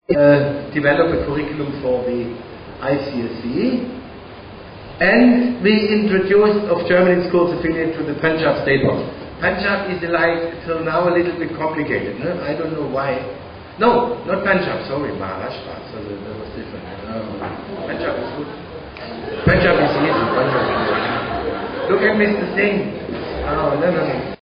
develop a curriculum for the ICSE, and we introduced of German in schools affiliate to the Punjab state law. Punjab is like till now a little bit complicated. No? I don't know why. No, not Punjab. Sorry, Maharashtra. So that was different. Punjab is good. Punjab is easy. Punjab is good. Look at Mr. Singh. Oh, no.